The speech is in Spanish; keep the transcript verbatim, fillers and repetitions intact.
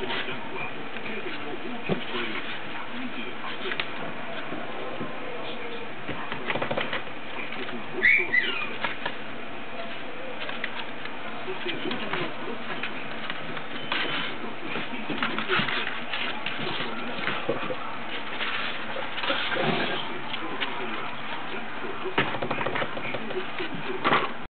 そして大谷のプロスタイム。